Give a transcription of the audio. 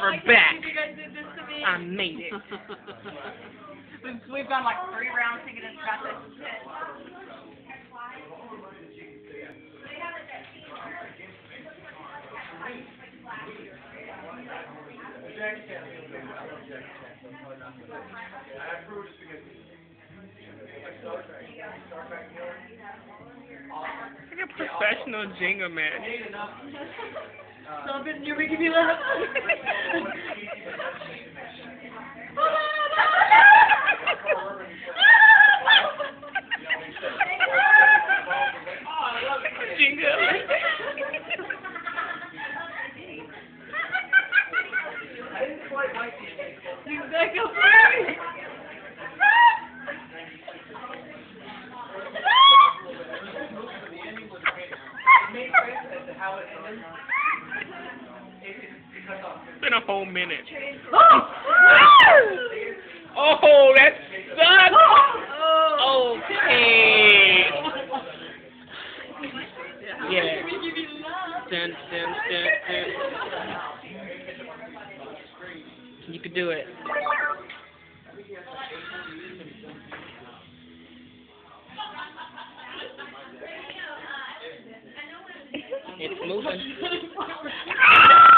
We're back. You guys did this to me. I made it. We've gone like 3 rounds thinking it's got this shit. Like a professional Jenga man. Stop it, you're making me laugh. Jenga. Exactly. It's been a whole minute. Oh, that sucks. Okay. Yeah. Dun, dun, dun, dun. You could do it. It's moving.